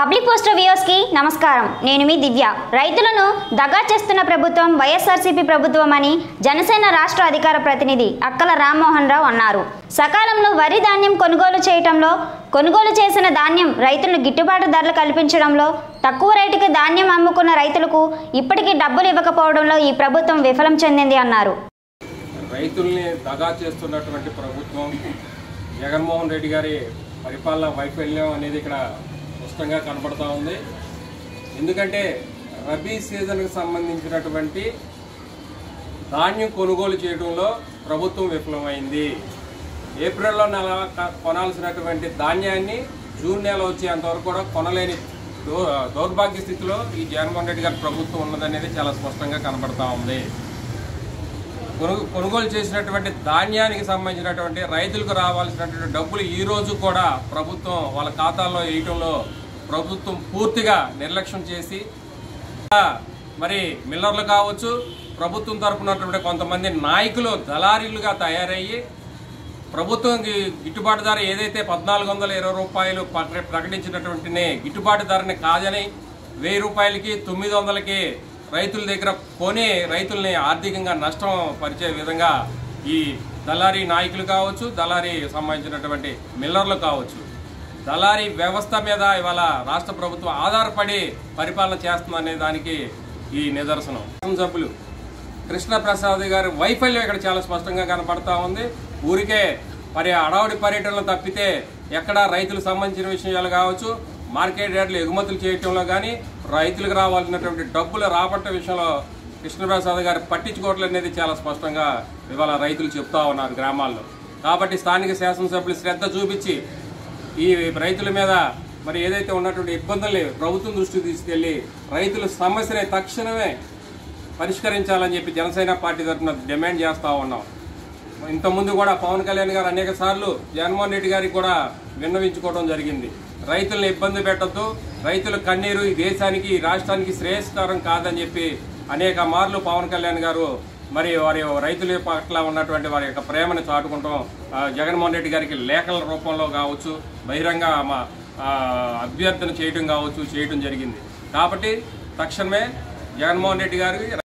Public poster viewers కి నమస్కారం. నేను మీ దివ్య. రైతులను దగా చేస్తున్న ప్రభుత్వం వైఎస్ఆర్సీపీ ప్రభుత్వం అని జనసేన రాష్ట్ర అధికార ప్రతినిధి అక్కల రామ్మోహన్ రావు అన్నారు. సకాలంలో వరి ధాన్యం కొనుగోలు చేయటంలో, కొనుగోలు చేసిన ధాన్యం రైతులకు గిట్టుబాటు ధరలు కల్పించడంలో, తక్కువ రేటుకి ధాన్యం అమ్ముకున్న రైతులకు ఇప్పటికీ డబ్బులు ఇవ్వకపోవడంలో ఈ ప్రభుత్వం విఫలం చెందింది అన్నారు. రైతుల్ని దగా చేస్తున్నటువంటి ప్రభుత్వం జగన్మోహన్ రెడ్డి గారి పరిపాలన వైఫల్యం అనేది ఇక్కడ స్పష్టంగా కనబడుతూ ఉంది. ఎందుకంటే రబీ సీజన్కి సంబంధించినటువంటి ధాన్యం కొనుగోలు చేయడంలో ప్రభుత్వం విఫలమైంది. ఏప్రిల్లో నెల కొనాల్సినటువంటి ధాన్యాన్ని జూన్ నెల వచ్చేంతవరకు కూడా కొనలేని దౌర్భాగ్య స్థితిలో ఈ జగన్మోహన్ రెడ్డి గారి ప్రభుత్వం ఉన్నదనేది చాలా స్పష్టంగా కనబడుతూ ఉంది. కొనుగోలు చేసినటువంటి ధాన్యానికి సంబంధించినటువంటి రైతులకు రావాల్సినటువంటి డబ్బులు ఈ రోజు కూడా ప్రభుత్వం వాళ్ళ ఖాతాల్లో వేయటంలో ప్రభుత్వం పూర్తిగా నిర్లక్ష్యం చేసి, మరి మిల్లర్లు కావచ్చు, ప్రభుత్వం తరపునటువంటి కొంతమంది నాయకులు దళారీలుగా తయారయ్యి ప్రభుత్వంకి గిట్టుబాటు ధర ఏదైతే 1420 రూపాయలు ప్రకటించినటువంటి గిట్టుబాటు ధరని కాదని 1000 రూపాయలకి 900కి రైతుల దగ్గర కొని రైతుల్ని ఆర్థికంగా నష్టం పరిచే విధంగా ఈ దళారీ నాయకులు కావచ్చు, దళారీ సంబంధించినటువంటి మిల్లర్లు కావచ్చు, దళారీ వ్యవస్థ మీద ఇవాళ రాష్ట్ర ప్రభుత్వం ఆధారపడి పరిపాలన చేస్తుందనే దానికి ఈ నిదర్శనం. సభ్యులు కృష్ణప్రసాద్ గారి వైఫల్యం ఇక్కడ చాలా స్పష్టంగా కనపడతా ఉంది. ఊరికే అడవుడి పర్యటనలు తప్పితే ఎక్కడ రైతులకు సంబంధించిన విషయాలు కావచ్చు, మార్కెట్ రేట్లు ఎగుమతులు చేయటంలో కానీ, రైతులకు రావాల్సినటువంటి డబ్బులు రాబట్టే విషయంలో కృష్ణప్రసాద్ గారు పట్టించుకోవట్లేదు అనేది చాలా స్పష్టంగా ఇవాళ రైతులు చెప్తా ఉన్నారు గ్రామాల్లో. కాబట్టి స్థానిక శాసనసభ్యులు శ్రద్ధ చూపించి ఈ రైతుల మీద మరి ఏదైతే ఉన్నటువంటి ఇబ్బందుల్ని ప్రభుత్వం దృష్టికి తీసుకెళ్లి రైతుల సమస్యని తక్షణమే పరిష్కరించాలని చెప్పి జనసేన పార్టీ తరఫున డిమాండ్ చేస్తూ ఉన్నాం. ఇంతకుముందు కూడా పవన్ కళ్యాణ్ గారు అనేక సార్లు జగన్మోహన్ రెడ్డి గారికి కూడా విన్నవించుకోవడం జరిగింది. రైతులను ఇబ్బంది పెట్టద్దు, రైతుల కన్నీరు ఈ దేశానికి ఈ రాష్ట్రానికి శ్రేయస్కరం కాదని చెప్పి అనేక మార్లు పవన్ కళ్యాణ్ గారు మరి వారి రైతుల పట్ల ఉన్నటువంటి వారి యొక్క ప్రేమను చాటుకుంటాం జగన్మోహన్ రెడ్డి గారికి లేఖల రూపంలో కావచ్చు, బహిరంగ అభ్యర్థన చేయడం కావచ్చు చేయడం జరిగింది. కాబట్టి తక్షణమే జగన్మోహన్ రెడ్డి గారికి